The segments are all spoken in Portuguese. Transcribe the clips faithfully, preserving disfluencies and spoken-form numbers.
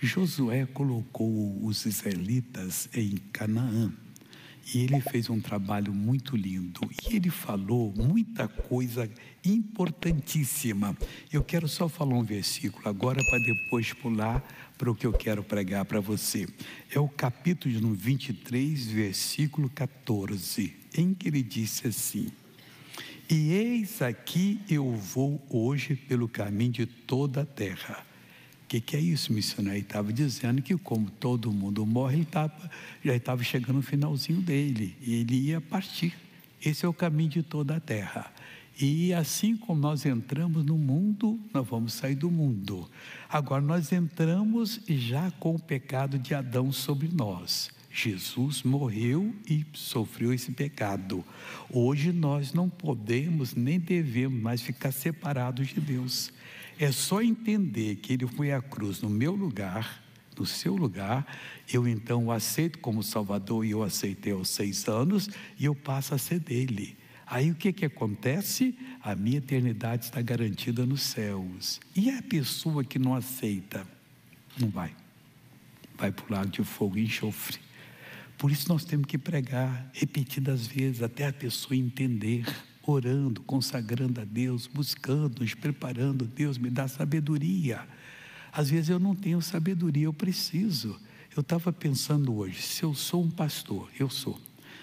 Josué colocou os israelitas em Canaã e ele fez um trabalho muito lindo e ele falou muita coisa importantíssima. Eu quero só falar um versículo agora para depois pular para o que eu quero pregar para você. É o capítulo vinte e três, versículo quatorze, em que ele disse assim: e eis aqui eu vou hoje pelo caminho de toda a terra. O que, que é isso, missionário? Ele estava dizendo que como todo mundo morre, ele tava, já estava chegando no finalzinho dele, e ele ia partir. Esse é o caminho de toda a terra. E assim como nós entramos no mundo, nós vamos sair do mundo. Agora nós entramos já com o pecado de Adão sobre nós. Jesus morreu e sofreu esse pecado. Hoje nós não podemos nem devemos mais ficar separados de Deus. É só entender que Ele foi à cruz no meu lugar, no seu lugar. Eu então o aceito como Salvador, e eu aceitei aos seis anos, e eu passo a ser dele. Aí o que que acontece? A minha eternidade está garantida nos céus. E a pessoa que não aceita, não vai. Vai para o lago de fogo e enxofre. Por isso nós temos que pregar repetidas vezes, até a pessoa entender, orando, consagrando a Deus, buscando, nos preparando. Deus me dá sabedoria. Às vezes eu não tenho sabedoria, eu preciso. Eu estava pensando hoje, se eu sou um pastor, eu sou,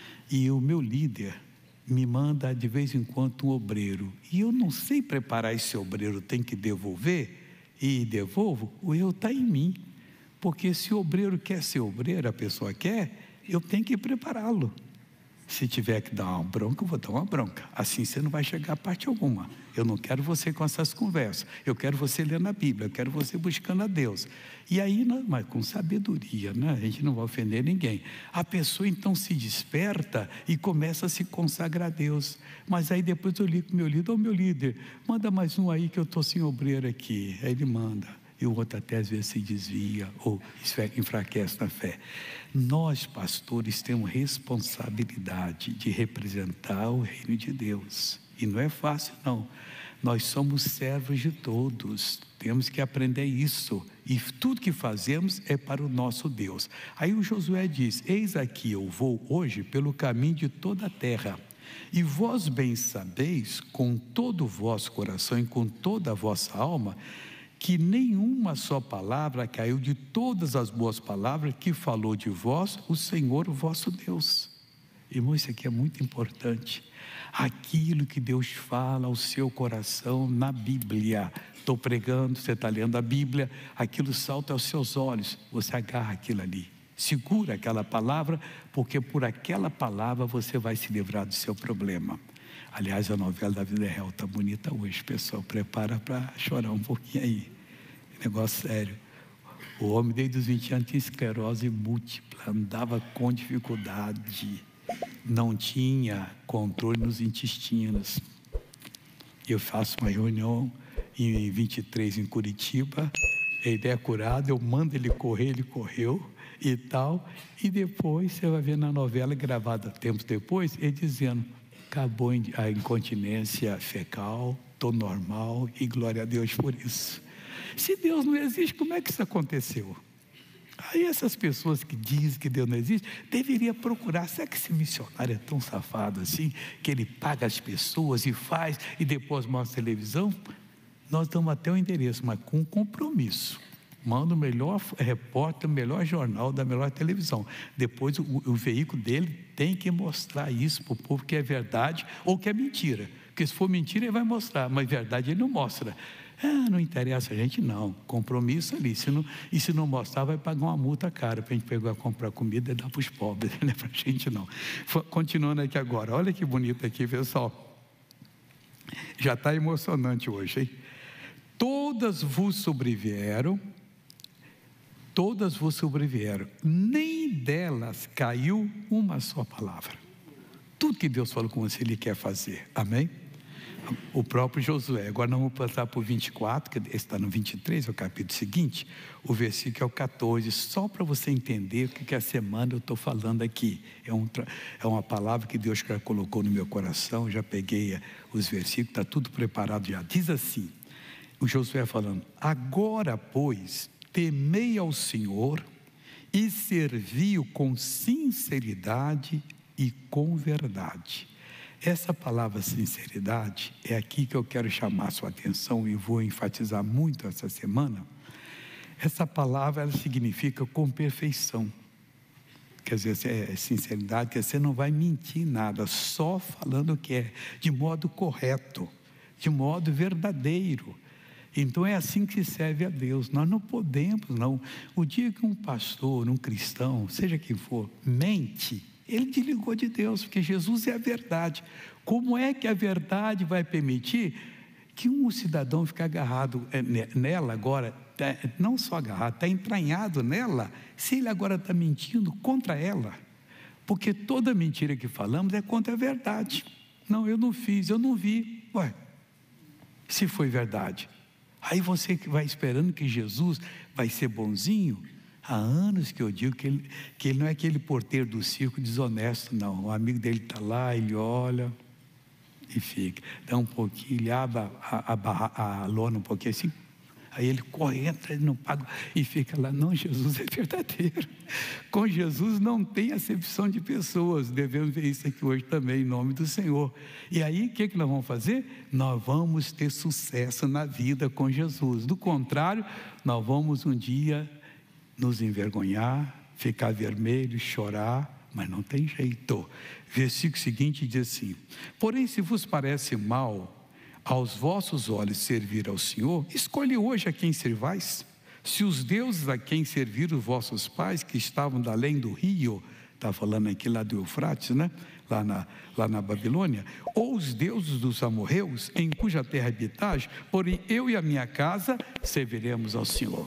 e o meu líder me manda de vez em quando um obreiro, e eu não sei preparar esse obreiro, tem que devolver, e devolvo, o erro está em mim. Porque se o obreiro quer ser obreiro, a pessoa quer, eu tenho que prepará-lo. Se tiver que dar uma bronca, eu vou dar uma bronca. Assim você não vai chegar a parte alguma. Eu não quero você com essas conversas. Eu quero você lendo a Bíblia. Eu quero você buscando a Deus. E aí, mas com sabedoria, né? A gente não vai ofender ninguém. A pessoa então se desperta e começa a se consagrar a Deus. Mas aí depois eu ligo para o meu líder: ô meu líder, manda mais um aí que eu estou sem obreiro aqui. Aí ele manda. E o outro até às vezes se desvia ou enfraquece na fé. Nós, pastores, temos responsabilidade de representar o reino de Deus. E não é fácil, não. Nós somos servos de todos. Temos que aprender isso. E tudo que fazemos é para o nosso Deus. Aí o Josué diz: eis aqui eu vou hoje pelo caminho de toda a terra. E vós bem sabeis, com todo o vosso coração e com toda a vossa alma, que nenhuma só palavra caiu de todas as boas palavras que falou de vós o Senhor, o vosso Deus. Irmão, isso aqui é muito importante. Aquilo que Deus fala ao seu coração na Bíblia. Estou pregando, você está lendo a Bíblia, aquilo salta aos seus olhos, você agarra aquilo ali. Segura aquela palavra, porque por aquela palavra você vai se livrar do seu problema. Aliás, a novela da vida real está bonita hoje, pessoal. Prepara para chorar um pouquinho aí. Negócio sério. O homem desde os vinte anos tinha esclerose múltipla, andava com dificuldade, não tinha controle nos intestinos. Eu faço uma reunião em vinte e três em Curitiba, ele é curado, eu mando ele correr, ele correu e tal. E depois você vai ver na novela gravada tempos depois, ele dizendo: acabou a incontinência fecal, estou normal e glória a Deus por isso. Se Deus não existe, como é que isso aconteceu? Aí essas pessoas que dizem que Deus não existe, deveria procurar. Será que esse missionário é tão safado assim, que ele paga as pessoas e faz, e depois mostra televisão? Nós damos até o endereço, mas com compromisso. Manda o melhor repórter, o melhor jornal da melhor televisão. Depois o, o veículo dele tem que mostrar isso para o povo, que é verdade ou que é mentira. Porque se for mentira ele vai mostrar, mas verdade ele não mostra. Ah, não interessa a gente não, compromisso ali. Se não, e se não mostrar vai pagar uma multa cara para a gente pegar, comprar comida e dar para os pobres, não é para a gente não. Continuando aqui agora, olha que bonito aqui, pessoal. Já está emocionante hoje, hein? Todas vos sobrevieram, todas vos sobrevieram, nem delas caiu uma só palavra. Tudo que Deus falou com você, Ele quer fazer, amém? O próprio Josué. Agora nós vamos passar por vinte e quatro, que está no vinte e três, é o capítulo seguinte. O versículo é o quatorze, só para você entender o que, que a semana eu estou falando aqui. É, um, é uma palavra que Deus já colocou no meu coração. Já peguei os versículos, está tudo preparado já. Diz assim, o Josué falando: agora pois, temei ao Senhor e servi-o com sinceridade e com verdade. Essa palavra sinceridade é aqui que eu quero chamar a sua atenção e vou enfatizar muito essa semana. Essa palavra, ela significa com perfeição. Quer dizer, é sinceridade, quer dizer, você não vai mentir nada, só falando o que é, de modo correto, de modo verdadeiro. Então é assim que se serve a Deus. Nós não podemos, não. O dia que um pastor, um cristão, seja quem for, mente, ele desligou de Deus, porque Jesus é a verdade. Como é que a verdade vai permitir que um cidadão fique agarrado nela agora, não só agarrado, está entranhado nela, se ele agora está mentindo contra ela? Porque toda mentira que falamos é contra a verdade. Não, eu não fiz, eu não vi. Ué, se foi verdade. Aí você que vai esperando que Jesus vai ser bonzinho. Há anos que eu digo que ele, que ele não é aquele porteiro do circo desonesto, não. O amigo dele está lá, ele olha e fica. Dá um pouquinho, ele abre a, a, a lona um pouquinho assim. Aí ele corre, entra, ele não paga e fica lá. Não, Jesus é verdadeiro. Com Jesus não tem acepção de pessoas. Devemos ver isso aqui hoje também, em nome do Senhor. E aí, o que, que nós vamos fazer? Nós vamos ter sucesso na vida com Jesus. Do contrário, nós vamos um dia nos envergonhar, ficar vermelho, chorar, mas não tem jeito. Versículo seguinte diz assim: porém, se vos parece mal aos vossos olhos servir ao Senhor, escolhe hoje a quem servais. Se os deuses a quem serviram os vossos pais, que estavam da além do rio, está falando aqui lá do Eufrates, né? lá, na, lá na Babilônia, ou os deuses dos amorreus, em cuja terra habitais, porém eu e a minha casa serviremos ao Senhor.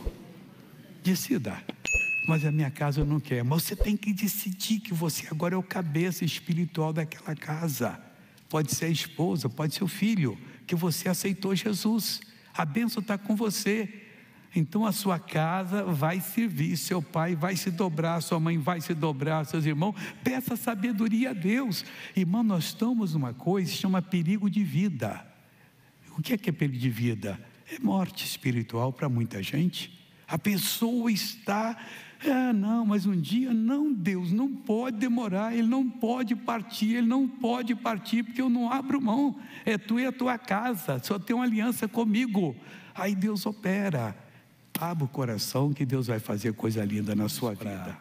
Decida. Mas a minha casa eu não quero. Mas você tem que decidir que você agora é o cabeça espiritual daquela casa. Pode ser a esposa, pode ser o filho, que você aceitou Jesus. A bênção está com você. Então a sua casa vai servir, seu pai vai se dobrar, sua mãe vai se dobrar, seus irmãos. Peça sabedoria a Deus. Irmão, nós estamos numa coisa que se chama perigo de vida. O que é que é perigo de vida? É morte espiritual para muita gente. A pessoa está, ah não, mas um dia, não, Deus não pode demorar, Ele não pode partir, Ele não pode partir, porque eu não abro mão, é tu e a tua casa, só tem uma aliança comigo. Aí Deus opera, abre o coração que Deus vai fazer coisa linda na sua vida.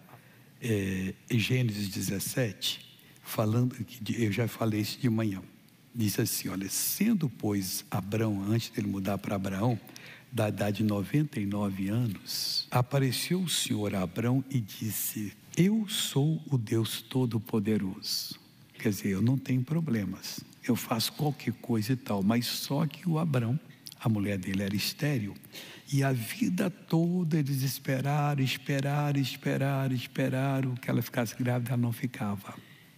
É, Gênesis dezessete, falando, que eu já falei isso de manhã, diz assim, olha, sendo pois Abrão, antes dele mudar para Abraão, da idade de noventa e nove anos, apareceu o Senhor a Abrão e disse: eu sou o Deus Todo-Poderoso. Quer dizer, eu não tenho problemas, eu faço qualquer coisa e tal. Mas só que o Abrão, a mulher dele era estéril, e a vida toda eles esperaram, esperaram, esperaram, esperaram que ela ficasse grávida, ela não ficava.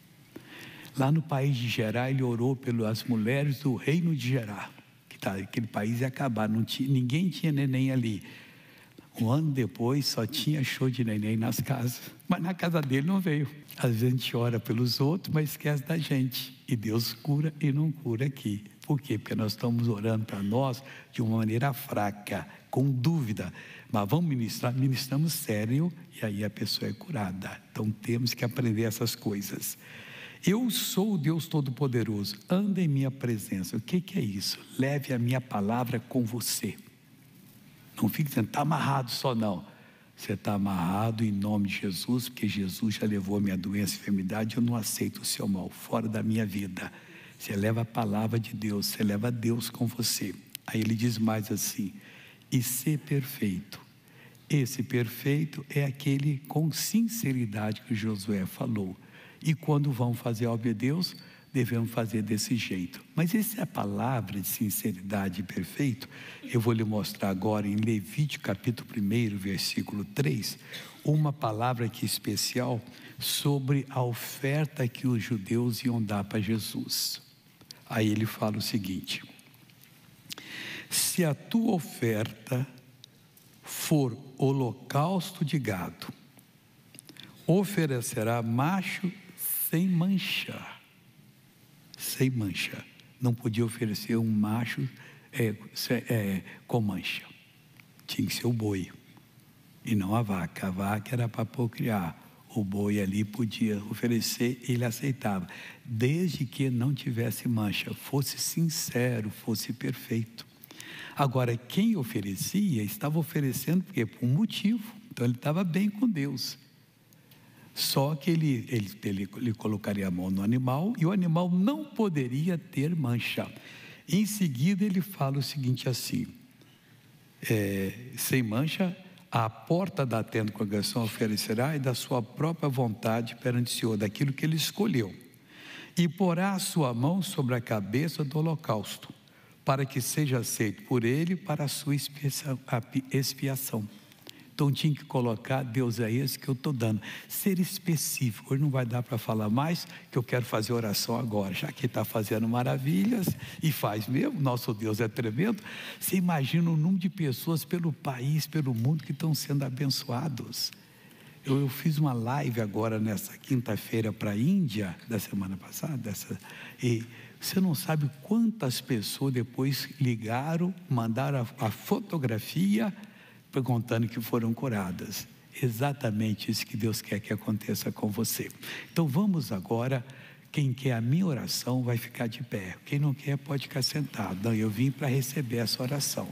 Lá no país de Gerar, ele orou pelas mulheres do reino de Gerar. Aquele país ia acabar, não tinha, ninguém tinha neném ali. Um ano depois só tinha show de neném nas casas, mas na casa dele não veio. Às vezes a gente ora pelos outros, mas esquece da gente, e Deus cura e não cura aqui. Por quê? Porque nós estamos orando para nós de uma maneira fraca, com dúvida, mas vamos ministrar, ministramos sério, e aí a pessoa é curada. Então temos que aprender essas coisas. Eu sou o Deus Todo-Poderoso, anda em minha presença. O que, que é isso? Leve a minha palavra com você. Não fique dizendo, está amarrado só não. Você está amarrado em nome de Jesus, porque Jesus já levou a minha doença e enfermidade, eu não aceito o seu mal, fora da minha vida. Você leva a palavra de Deus, você leva Deus com você. Aí ele diz mais assim, e ser perfeito. Esse perfeito é aquele com sinceridade que Josué falou. E quando vão fazer a obra de Deus, devemos fazer desse jeito. Mas essa é a palavra de sinceridade e perfeito. Eu vou lhe mostrar agora em Levítico capítulo um, versículo três, uma palavra aqui especial sobre a oferta que os judeus iam dar para Jesus. Aí ele fala o seguinte: se a tua oferta for holocausto de gado, oferecerá macho sem mancha, sem mancha, não podia oferecer um macho é, é, com mancha, tinha que ser o boi, e não a vaca. A vaca era para procriar. O boi ali podia oferecer, ele aceitava, desde que não tivesse mancha, fosse sincero, fosse perfeito. Agora, quem oferecia, estava oferecendo porque por um motivo, então ele estava bem com Deus. Só que ele, ele, ele, ele colocaria a mão no animal e o animal não poderia ter mancha. Em seguida ele fala o seguinte assim, é, sem mancha, à porta da tenda de congregação oferecerá e da sua própria vontade perante o Senhor, daquilo que ele escolheu, e porá a sua mão sobre a cabeça do holocausto, para que seja aceito por ele para a sua expiação. Então tinha que colocar, Deus é esse que eu estou dando, ser específico. Hoje não vai dar para falar mais, que eu quero fazer oração agora, já que está fazendo maravilhas, e faz mesmo, nosso Deus é tremendo. Você imagina o número de pessoas pelo país, pelo mundo, que estão sendo abençoados. Eu, eu fiz uma live agora, nessa quinta-feira, para a Índia, da semana passada, dessa, e você não sabe quantas pessoas depois ligaram, mandaram a, a fotografia, contando que foram curadas. Exatamente isso que Deus quer que aconteça com você. Então vamos agora, quem quer a minha oração vai ficar de pé, quem não quer pode ficar sentado. Não, eu vim para receber essa oração.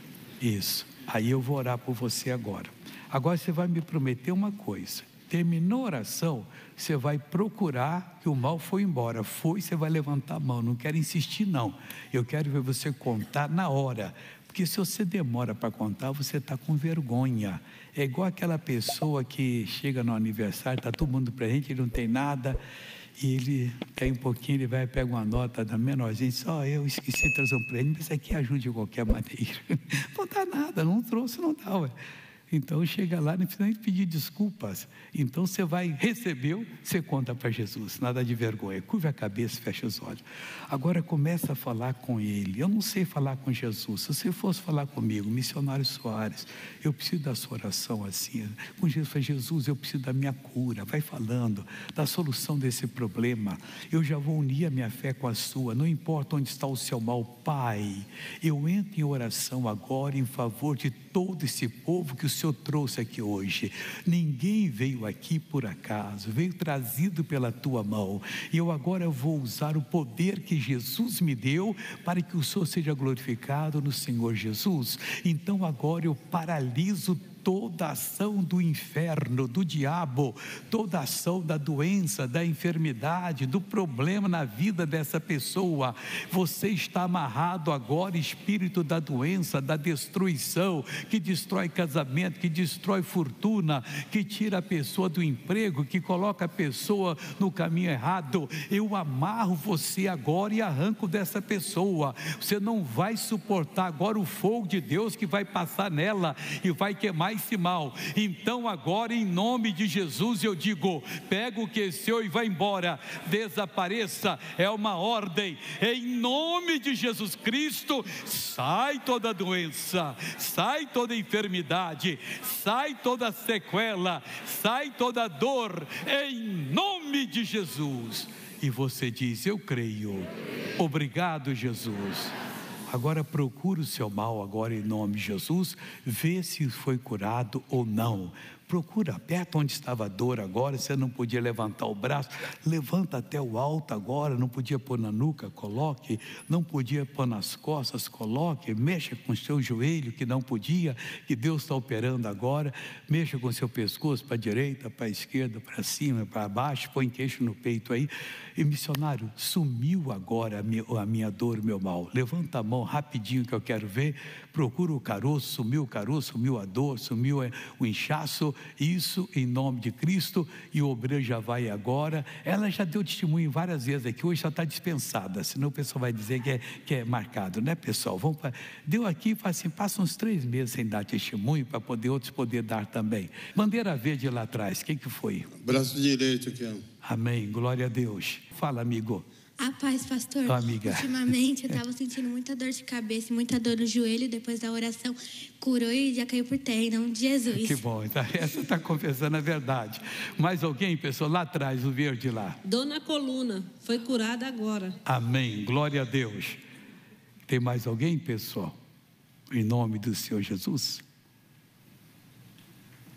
Isso, aí eu vou orar por você agora. Agora você vai me prometer uma coisa, terminou a oração, você vai procurar que o mal foi embora. Foi, você vai levantar a mão, não quero insistir não, eu quero ver você contar na hora. Porque se você demora para contar, você está com vergonha. É igual aquela pessoa que chega no aniversário, está todo mundo presente, ele não tem nada, e ele cai um pouquinho, ele vai e pega uma nota da menorzinha, só oh, eu esqueci de trazer um prêmio, mas aqui ajude de qualquer maneira. Não dá nada, não trouxe, não dá, ué. Então chega lá, não precisa nem pedir desculpas. Então você vai, recebeu, você conta para Jesus, nada de vergonha. Curva a cabeça, fecha os olhos. Agora começa a falar com ele. Eu não sei falar com Jesus. Se você fosse falar comigo, missionário Soares, eu preciso da sua oração assim. Com Jesus, fala, Jesus, eu preciso da minha cura. Vai falando da solução desse problema. Eu já vou unir a minha fé com a sua. Não importa onde está o seu mal, Pai. Eu entro em oração agora em favor de todo esse povo que o Senhor trouxe aqui hoje. Ninguém veio aqui por acaso, veio trazido pela tua mão, e eu agora vou usar o poder que Jesus me deu, para que o Senhor seja glorificado no Senhor Jesus. Então agora eu paraliso toda ação do inferno, do diabo, toda ação da doença, da enfermidade, do problema na vida dessa pessoa. Você está amarrado agora, espírito da doença, da destruição, que destrói casamento, que destrói fortuna, que tira a pessoa do emprego, que coloca a pessoa no caminho errado. Eu amarro você agora e arranco dessa pessoa. Você não vai suportar agora o fogo de Deus que vai passar nela e vai queimar esse mal. Então agora, em nome de Jesus, eu digo, pega o que é seu e vai embora, desapareça, é uma ordem, em nome de Jesus Cristo. Sai toda doença, sai toda enfermidade, sai toda sequela, sai toda dor, em nome de Jesus. E você diz, eu creio. Obrigado, Jesus. Agora procura o seu mal agora em nome de Jesus, vê se foi curado ou não. Procura, aperta onde estava a dor agora, você não podia levantar o braço, levanta até o alto agora, não podia pôr na nuca, coloque, não podia pôr nas costas, coloque, mexa com o seu joelho que não podia, que Deus está operando agora, mexa com o seu pescoço para a direita, para a esquerda, para cima, para baixo, põe queixo no peito aí. E missionário, sumiu agora a minha, a minha dor, meu mal, levanta a mão rapidinho que eu quero ver, procura o caroço, sumiu o caroço, sumiu a dor, sumiu o inchaço, isso em nome de Cristo. E o obreiro já vai agora, ela já deu testemunho várias vezes aqui, hoje já está dispensada, senão o pessoal vai dizer que é, que é marcado, né pessoal? Vamos pra... Deu aqui e fala assim, passa uns três meses sem dar testemunho, para poder outros poder dar também. Bandeira verde lá atrás, quem que foi? Braço direito aqui, ó. Amém, glória a Deus. Fala, amigo. A paz, pastor. Oh, amiga. Ultimamente eu estava sentindo muita dor de cabeça, muita dor no joelho. Depois da oração, curou e já caiu por terra, em nome de Jesus. Que bom, essa está confessando a verdade. Mais alguém, pessoal, lá atrás, o verde lá? Dor na coluna, foi curada agora. Amém, glória a Deus. Tem mais alguém, pessoal? Em nome do Senhor Jesus?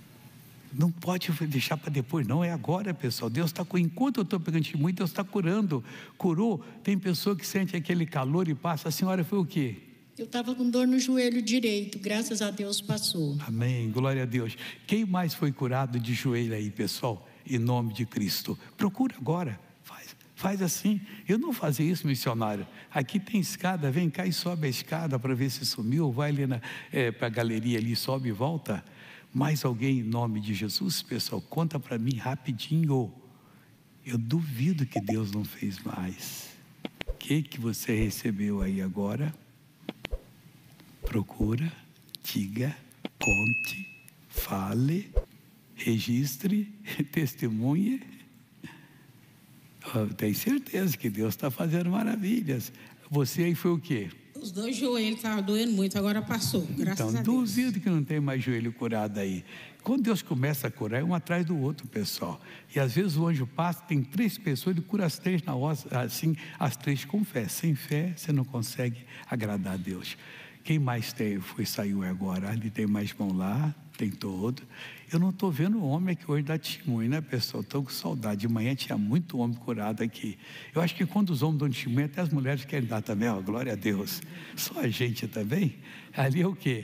Não pode deixar para depois, não, é agora, pessoal. Deus está, enquanto eu estou pegando testemunho, Deus está curando. Curou. Tem pessoa que sente aquele calor e passa. A senhora foi o quê? Eu estava com dor no joelho direito, graças a Deus passou. Amém, glória a Deus. Quem mais foi curado de joelho aí, pessoal? Em nome de Cristo. Procura agora, faz, faz assim. Eu não fazia isso, missionário. Aqui tem escada, vem cá e sobe a escada para ver se sumiu. Vai ali é, para a galeria ali, sobe e volta. Mais alguém em nome de Jesus, pessoal? Conta para mim rapidinho. Eu duvido que Deus não fez mais. O que, que você recebeu aí agora? Procura, diga, conte, fale, registre, testemunhe. Eu tenho certeza que Deus está fazendo maravilhas. Você aí foi o quê? Os dois joelhos estavam doendo muito, agora passou, graças então, a Deus. Duvido que não tem mais joelho curado aí. Quando Deus começa a curar, é um atrás do outro, pessoal. E às vezes o anjo passa, tem três pessoas, ele cura as três na hora, assim, as três com fé. Sem fé, você não consegue agradar a Deus. Quem mais tem, foi, saiu agora? Ali tem mais mão lá, tem todo. Eu não estou vendo homem aqui hoje dar testemunho, né, pessoal? Estou com saudade. De manhã tinha muito homem curado aqui. Eu acho que quando os homens dão testemunho, até as mulheres querem dar também, ó, glória a Deus. Só a gente também. Ali é o quê?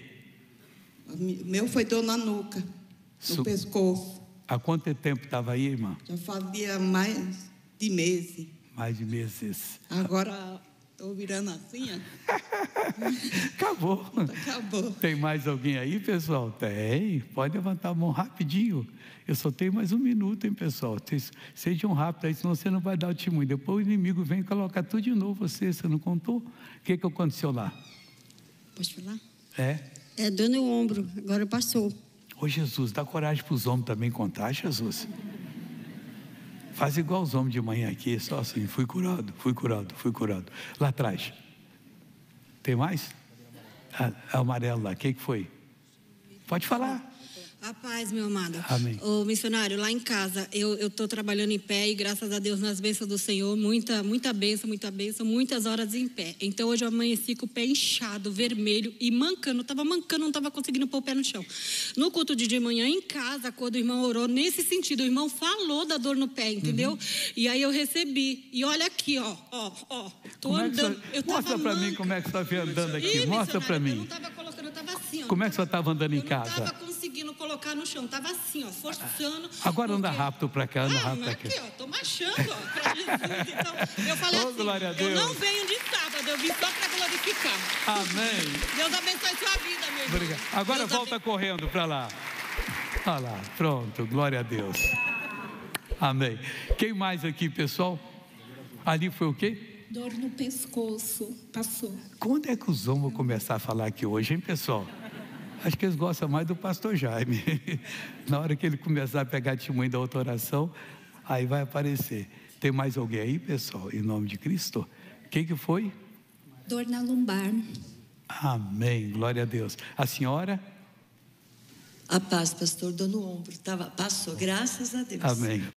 O meu foi dor na nuca, no Su... pescoço. Há quanto tempo estava aí, irmã? Já fazia mais de meses. Mais de meses. Agora estou virando assim, ó. Acabou. Acabou. Tem mais alguém aí, pessoal? Tem. Pode levantar a mão rapidinho. Eu só tenho mais um minuto, hein, pessoal? Sejam rápidos aí, senão você não vai dar o testemunho. Depois o inimigo vem colocar tudo de novo você. Você não contou? O que, que aconteceu lá? Posso falar? É? É dor no ombro, agora passou. Ô Jesus, dá coragem para os homens também contar, Jesus. Faz igual os homens de manhã aqui, só assim, fui curado, fui curado, fui curado. Lá atrás. Tem mais? Ah, amarelo lá, o que, que foi? Pode falar. A paz, meu amado. Amém. Ô, missionário, lá em casa, eu estou trabalhando em pé e graças a Deus nas bênçãos do Senhor, muita, muita bênção, muita bênção, muitas horas em pé. Então hoje eu amanheci com o pé inchado, vermelho e mancando, estava mancando, não estava conseguindo pôr o pé no chão. No culto de, de manhã, em casa, quando o irmão orou, nesse sentido, o irmão falou da dor no pé, entendeu? Uhum. E aí eu recebi. E olha aqui, ó, ó, ó, tô é andando. Você... Eu Mostra para mim como é que você está andando aqui, Ih, mostra para mim. Eu não estava colocando, eu estava assim, ó. Como é que você estava andando em casa? Eu não estava conseguindo colocar no chão, estava assim, ó, forçando. Agora porque... anda rápido para cá, anda ah, rápido para cá. Aqui, ó, tô marchando, ó, para Jesus. Então, eu falei oh, assim, glória a Deus. Eu não venho de sábado, eu vim só para glorificar. Amém. Deus abençoe sua vida, meu irmão. Obrigado. Agora Deus volta abençoe. Correndo para lá. Olha lá, pronto, glória a Deus. Amém. Quem mais aqui, pessoal? Ali foi o quê? Dor no pescoço, passou. Quando é que os homens vão começar a falar aqui hoje, hein, pessoal? Acho que eles gostam mais do pastor Jaime. Na hora que ele começar a pegar testemunho da outra oração, aí vai aparecer. Tem mais alguém aí, pessoal? Em nome de Cristo? O que, que foi? Dor na lombar. Amém, glória a Deus. A senhora? A paz, pastor, dor no ombro. Tava, passou, graças a Deus. Amém.